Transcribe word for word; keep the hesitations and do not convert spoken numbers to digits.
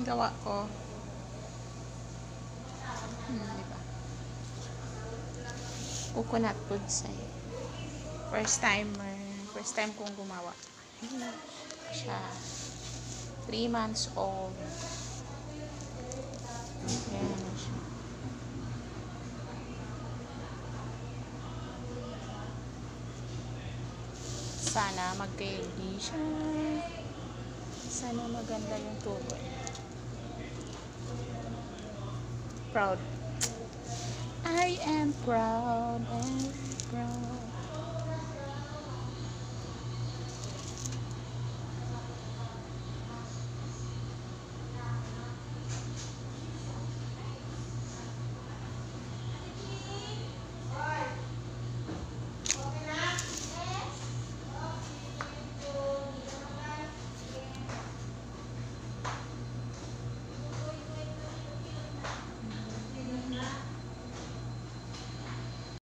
gawa ko. Hmm, diba? Coconut pudsay. First timer. First time kong gumawa. Ayan siya. three months old. Ayan siya. Sana mag-candy siya. Sana maganda yung tubo. Proud. I am proud and proud.